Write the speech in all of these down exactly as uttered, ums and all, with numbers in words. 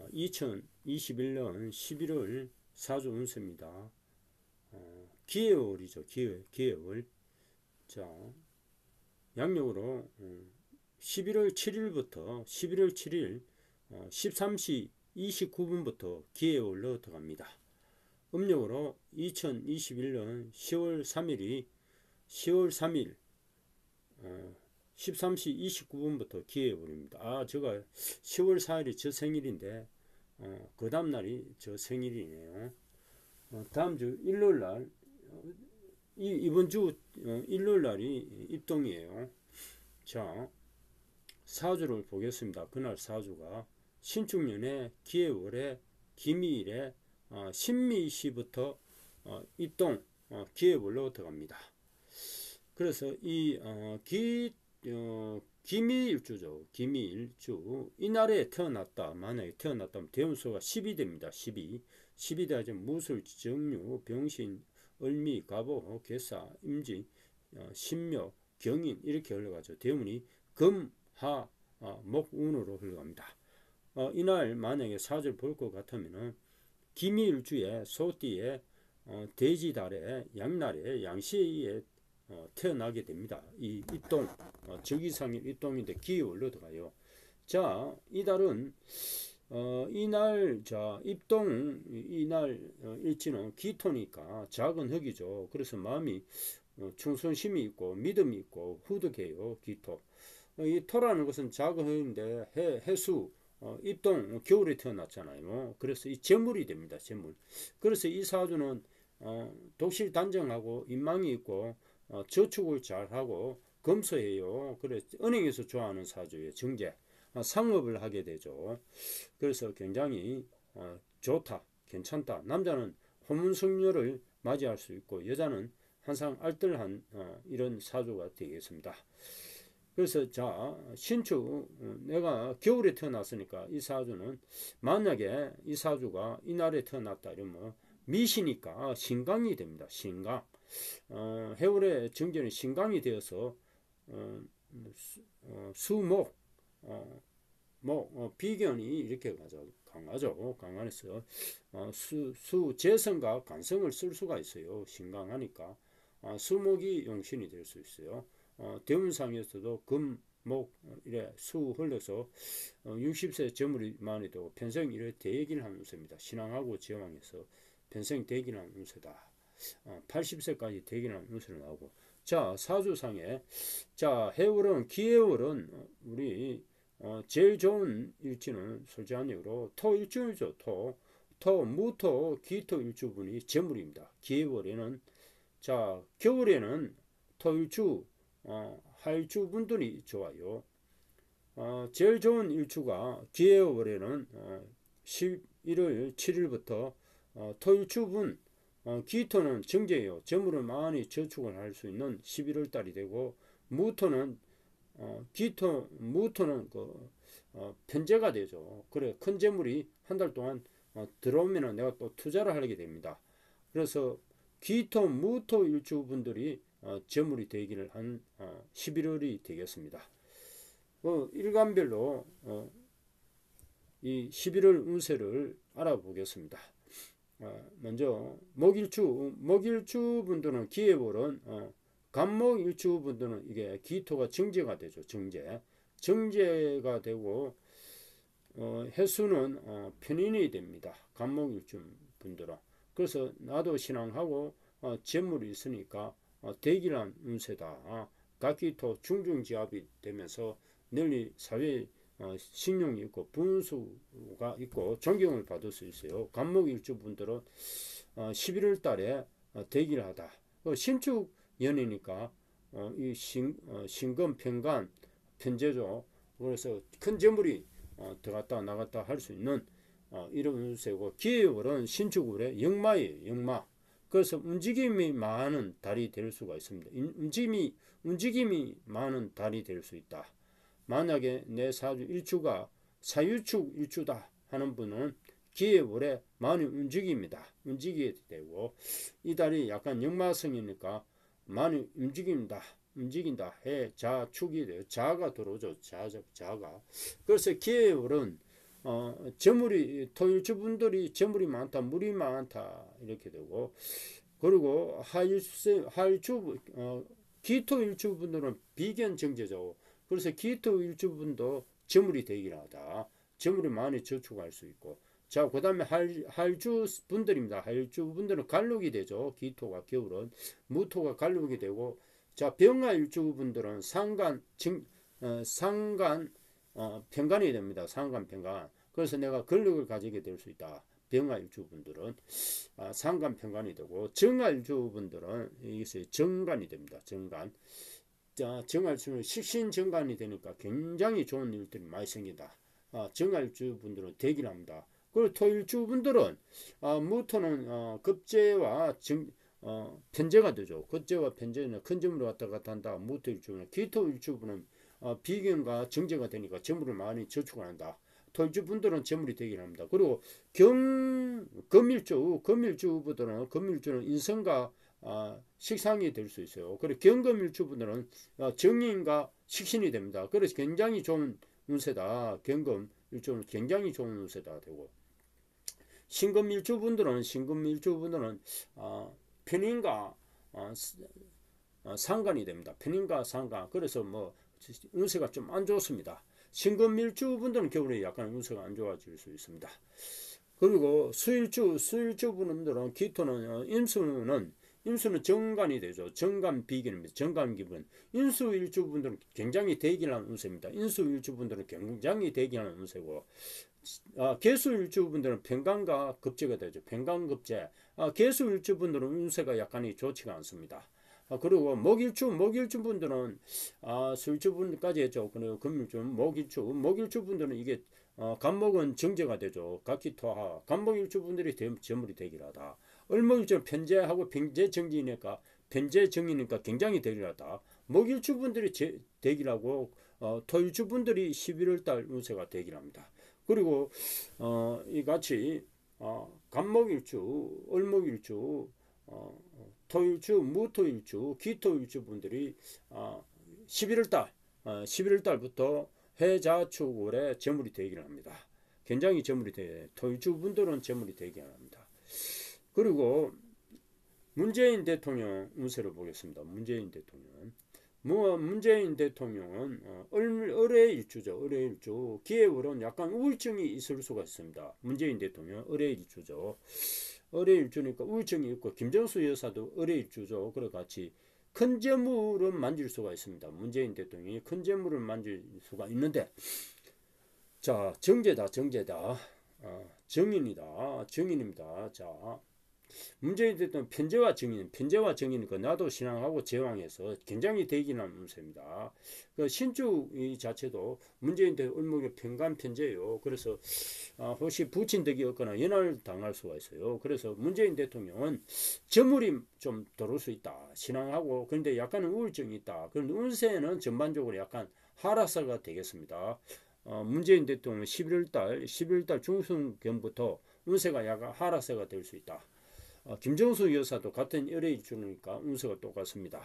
이천이십일 년 십일월 사주 운세입니다. 어, 기해월이죠. 기해, 기해월. 자, 양력으로 음, 십일월 칠일부터 십일월 칠일 어, 십삼 시 이십구 분부터 기해월로 들어갑니다. 음력으로 이천이십일 년 시월 삼일이 시월 삼일 어, 십삼 시 이십구 분부터 기해월입니다. 아, 제가 시월 사일이 저 생일인데 어, 그 다음날이 저 생일이네요. 어, 다음주 일요일날 어, 이, 이번 주 어, 일요일날이 입동이에요. 자, 사주를 보겠습니다. 그날 사주가 신축년에 기해월에 기미일에 어, 신미시부터 어, 입동 어, 기해월로 들어갑니다. 그래서 이 어, 기, 어, 기미일주죠. 기미일주. 이날에 태어났다. 만약에 태어났다면 대운수가 십이 됩니다. 십이. 십이 대하지 무술, 정유, 병신, 을미, 갑오, 괴사, 임지, 어, 신묘, 경인 이렇게 흘러가죠. 대운이 금, 하, 어, 목, 운으로 흘러갑니다. 어, 이날 만약에 사주를 볼 것 같으면은 기미일주에 소띠에 어, 돼지달에 양날에 양시에 어, 태어나게 됩니다. 이 입동 어, 적이상일 입동인데 기해월로 들어가요. 자, 이달은 어, 이날 자 입동 이날 어, 일지는 기토니까 작은 흙이죠. 그래서 마음이 어, 충성심이 있고 믿음이 있고 후득해요. 기토. 어, 이 토라는 것은 작은 흙인데 해, 해수 어, 입동 겨울에 태어났잖아요. 그래서 이 재물이 됩니다. 재물. 그래서 이 사주는 어, 독실 단정하고 인망이 있고 어, 저축을 잘하고 검소해요. 그래서 은행에서 좋아하는 사주예요. 정제. 어, 상업을 하게 되죠. 그래서 굉장히 어, 좋다. 괜찮다. 남자는 혼문성녀를 맞이할 수 있고 여자는 항상 알뜰한 어, 이런 사주가 되겠습니다. 그래서 자 신축 내가 겨울에 태어났으니까 이 사주는 만약에 이 사주가 이날에 태어났다 이러면 미시니까 신강이 됩니다. 신강. 어, 해월의 정전이 신강이 되어서 어, 수, 어, 수목 어, 뭐 어, 비견이 이렇게 가죠. 강하죠. 강한해서 어, 수, 수 재성과 간성을 쓸 수가 있어요. 신강하니까 어, 수목이 용신이 될 수 있어요. 어, 대운상에서도 금, 목 이래 수 흘러서 어, 육십 세 저물이 많이 되고 편성 이래 대기를 하는 운세입니다. 신앙하고 제왕에서 편성 대기를 하는 운세다. 어, 팔십 세까지 대기를 하는 운세로 나오고 자 사주상에 자 해월은 기해월은 우리 어, 제일 좋은 일지는 솔직한 얘기로 토 일주이죠. 토, 토, 무토, 기토 일주분이 제물입니다. 기해월에는 자 겨울에는 토 일주 어, 하일주 분들이 좋아요. 어, 제일 좋은 일주가 기해월에는 어, 십일월 칠일부터 어, 토일주분 어, 기토는 정제예요. 재물을 많이 저축을 할 수 있는 십일월 달이 되고 무토는 어, 기토 무토는 그 어, 편제가 되죠. 그래 큰 재물이 한 달 동안 어, 들어오면은 내가 또 투자를 하게 됩니다. 그래서 기토 무토 일주분들이 어, 재물이 되기를 한 어, 십일월이 되겠습니다. 어, 일간별로 어, 이 십일월 운세를 알아보겠습니다. 어, 먼저 목일주 목일주 분들은 기해월은 어, 간목일주 분들은 이게 기토가 정제가 되죠. 정제 정제가 되고 어, 해수는 어, 편인이 됩니다. 간목일주 분들은 그래서 나도 신앙하고 어, 재물이 있으니까 어, 대기란 운세다. 각기토 중중지합이 되면서 널리 사회에 어, 신용이 있고 분수가 있고 존경을 받을 수 있어요. 간목일주 분들은 어, 십일월 달에 어, 대기를 하다. 어, 신축 연이니까 어, 이 신, 어, 신금 편간 편제죠. 그래서 큰 재물이 어, 들어갔다 나갔다 할 수 있는 어, 이런 운세고 기해월은 신축월의 역마예요. 역마. 그래서 움직임이 많은 달이 될 수가 있습니다. 움직임이, 움직임이 많은 달이 될 수 있다. 만약에 내 사주 일주가 사유축 일주다 하는 분은 기해월에 많이 움직입니다. 움직이게 되고 이 달이 약간 역마성이니까 많이 움직입니다. 움직인다. 해, 자, 축이 돼요. 자가 들어오죠. 자, 자가. 그래서 기해월은 어, 재물이 토일주 분들이 재물이 많다, 물이 많다 이렇게 되고, 그리고 하일수 하일주 어, 기토 일주 분들은 비견 정제죠. 그래서 기토 일주 분도 재물이 되긴 하다. 재물이 많이 저축할 수 있고. 자, 그 다음에 할, 할주 분들입니다. 할주 분들은 갈록이 되죠. 기토가 겨울은. 무토가 갈록이 되고. 자, 병화 일주 분들은 상간, 정, 어, 상간, 어, 편간이 됩니다. 상간, 편간. 그래서 내가 근력을 가지게 될 수 있다. 병화 일주 분들은. 아, 상간, 편간이 되고. 정화 일주 분들은 이것이 정간이 됩니다. 정간. 자, 정할수는 식신정간이 되니까 굉장히 좋은 일들이 많이 생긴다. 아, 정할주 분들은 대기를 합니다. 그리고 토일주 분들은 아, 무토는 어, 급제와 정, 어, 편제가 되죠. 급제와 편제는 큰 점으로 왔다 갔다 한다. 무토일주는 기토일주분은 어, 비견과 정제가 되니까 재물을 많이 저축을 한다. 토일주 분들은 재물이 되긴 합니다. 그리고 경 금일주 금일주분들은 금일주는 인성과 아, 식상이 될 수 있어요. 그리고 경금일주분들은 어, 정인과 식신이 됩니다. 그래서 굉장히 좋은 운세다. 경금 일주는 굉장히 좋은 운세다 되고, 신금일주분들은 신금일주분들은 어, 편인과 어, 어, 상관이 됩니다. 편인과 상관. 그래서 뭐 운세가 좀 안 좋습니다. 신금일주분들은 겨울에 약간 운세가 안 좋아질 수 있습니다. 그리고 수일주 수일주분들은 기토는 어, 임수는 임수는 정관이 되죠. 정관 비견입니다. 정관 기분. 인수일주분들은 굉장히 대기하는 운세입니다. 인수일주분들은 굉장히 대기하는 운세고, 아, 개수일주분들은 편관과 급제가 되죠. 편관급제. 아, 개수일주분들은 운세가 약간이 좋지가 않습니다. 아, 그리고 목일주, 목일주분들은 아, 수일주분까지 했죠. 그리고 금일주, 목일주, 목일주분들은 이게 어, 간목은 정제가 되죠. 각기토하. 간목일주분들이 재물이 되기를 하다. 을목일주는 편제하고 편제정지니까 편제정이니까 굉장히 대기하다. 목일주분들이 대기하고 어, 토일주분들이 십일월달 운세가 대기합니다. 그리고 어, 이같이 어, 간목일주, 을목일주, 어, 토일주, 무토일주, 기토일주 분들이 어, 십일월달 어, 십일월달부터 해자축월에 재물이 되기를 합니다. 굉장히 재물이 돼. 토일주 분들은 재물이 되기 합니다. 그리고 문재인 대통령 운세를 보겠습니다. 문재인 대통령. 뭐 문재인 대통령은 어, 을의일주죠. 을의일주. 기해월은 약간 우울증이 있을 수가 있습니다. 문재인 대통령 을의일주죠. 을의일주니까 우울증이 있고, 김정수 여사도 을의일주죠. 그래 같이 큰 재물은 만질 수가 있습니다. 문재인 대통령이 큰 재물을 만질 수가 있는데, 자, 정제다, 정제다. 어, 정인이다, 정인입니다. 자, 문재인 대통령 편제와 정인, 편제와 정인이니까 나도 신앙하고 제왕해서 굉장히 대기난 운세입니다. 그 신주 이 자체도 문재인 대통령 을목의 편간 편제예요. 그래서 아, 혹시 부친 덕이 없거나 연할 당할 수가 있어요. 그래서 문재인 대통령은 저물이 좀 들어올 수 있다. 신앙하고 그런데 약간은 우울증이 있다. 그런데 운세는 전반적으로 약간 하락세가 되겠습니다. 어, 문재인 대통령은 십일월달 십일월달 중순경부터 운세가 약간 하락세가 될 수 있다. 어, 김정수 여사도 같은 을의일주니까 운세가 똑같습니다.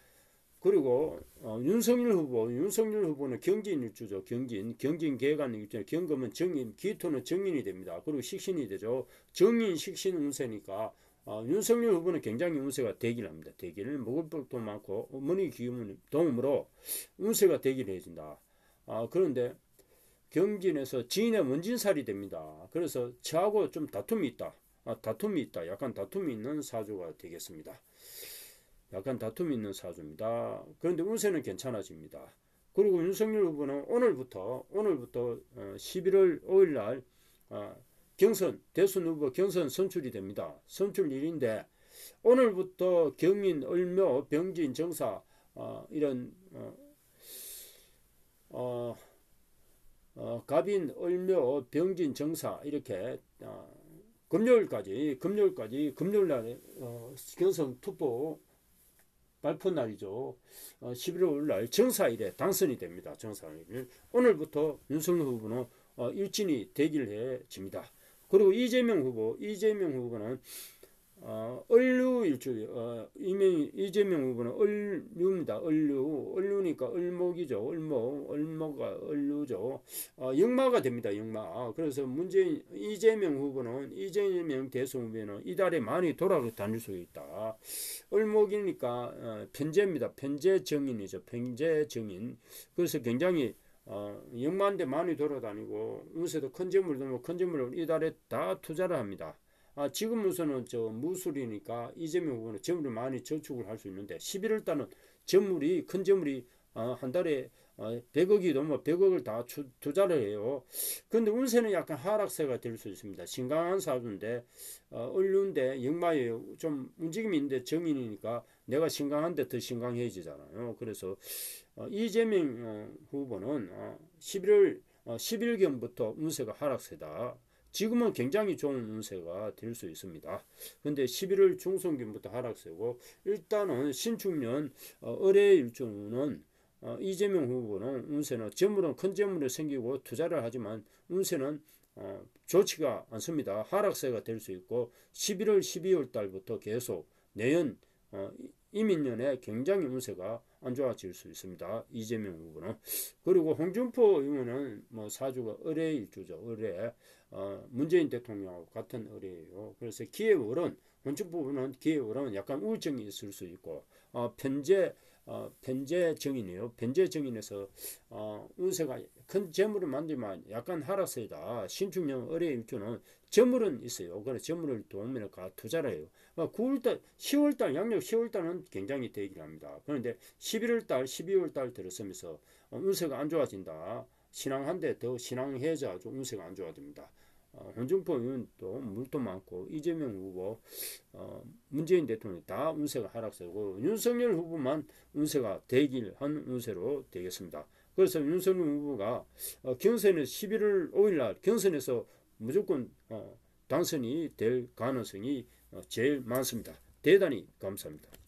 그리고 어, 윤석열 후보, 윤석열 후보는 경진일주죠. 경진, 경진 개간 일주, 경금은 정인, 기토는 정인이 됩니다. 그리고 식신이 되죠. 정인, 식신 운세니까 어, 윤석열 후보는 굉장히 운세가 되기를 합니다. 되기를 먹을 법도 많고 어머니 기운 도움으로 운세가 되기를 해준다. 아, 그런데 경진에서 지인의 원진살이 됩니다. 그래서 저하고 좀 다툼이 있다. 아, 다툼이 있다. 약간 다툼이 있는 사주가 되겠습니다. 약간 다툼이 있는 사주입니다. 그런데 운세는 괜찮아집니다. 그리고 윤석열 후보는 오늘부터 오늘부터 어, 십일월 오일 날 어, 경선 대선 후보 경선 선출이 됩니다. 선출일인데 오늘부터 경인, 을묘, 병진, 정사 어, 이런 어, 어, 어, 갑인, 을묘, 병진, 정사 이렇게 어, 금요일까지 금요일까지 금요일날 어, 경선 투표 발표 날이죠. 어, 십일월 날 정사일에 당선이 됩니다. 정사일. 오늘부터 윤석열 후보는 어, 일진이 대기를 해집니다. 그리고 이재명 후보, 이재명 후보는 어, 을류 일주일, 어, 이명, 이재명 후보는 을류입니다. 을류, 을류니까 을목이죠. 을목, 을목가 을류죠. 어, 역마가 됩니다. 역마. 그래서 문재인, 이재명 후보는, 이재명 대선 후보는 이달에 많이 돌아다닐 수 있다. 을목이니까 어, 편재입니다. 편재 정인이죠. 편재 정인. 그래서 굉장히 어, 역마인데 많이 돌아다니고 운세도 큰 재물도 뭐 큰 재물을 이달에 다 투자를 합니다. 아, 지금 우선은 저 무술이니까 이재명 후보는 재물을 많이 저축을 할 수 있는데 십일월 달은 재물이 큰 재물이 어, 한 달에 어, 백억이 넘어 백억을 다 추, 투자를 해요. 그런데 운세는 약간 하락세가 될 수 있습니다. 신강한 사주인데 어, 을류인데 역마예요. 좀 움직임이 있는데 정인이니까 내가 신강한데 더 신강해지잖아요. 그래서 어, 이재명 어, 후보는 어, 십일월 어, 십 일경부터 운세가 하락세다. 지금은 굉장히 좋은 운세가 될 수 있습니다. 근데 십일월 중순경부터 하락세고 일단은 신축년 어, 을의 일주는 어, 이재명 후보는 운세는 재물은 큰 재물이 생기고 투자를 하지만 운세는 어, 좋지가 않습니다. 하락세가 될 수 있고 십일월 십이월 달부터 계속 내년 어, 이민년에 굉장히 운세가 안 좋아질 수 있습니다. 이재명 후보는. 그리고 홍준표 의원은 뭐 사주가 을의 일주죠. 을의 어, 문재인 대통령하고 같은 을이에요. 그래서 기회월은 홍준표 의원은 기회월은 약간 우울증이 있을 수 있고 어, 편재 어, 편재 정인이에요. 편재 정인에서 어, 운세가 큰 재물을 만들면 약간 하락세다. 신축년 을의 일주는 재물은 있어요. 그래서 재물을 도움을 가 투자를 해요. 어, 구월달, 시월달, 양력 시월달은 굉장히 대기를 합니다. 그런데 십일월달, 십이월달 들어서면서 어, 운세가 안 좋아진다. 신앙한데 더 신앙해자 좀 운세가 안 좋아집니다. 어, 홍준표 의원도 물도 많고 이재명 후보, 어, 문재인 대통령 다 운세가 하락세고 윤석열 후보만 운세가 대길한 운세로 되겠습니다. 그래서 윤석열 후보가 어, 경선에서 십일월 오일날 경선에서 무조건 어, 당선이 될 가능성이 어, 제일 많습니다. 대단히 감사합니다.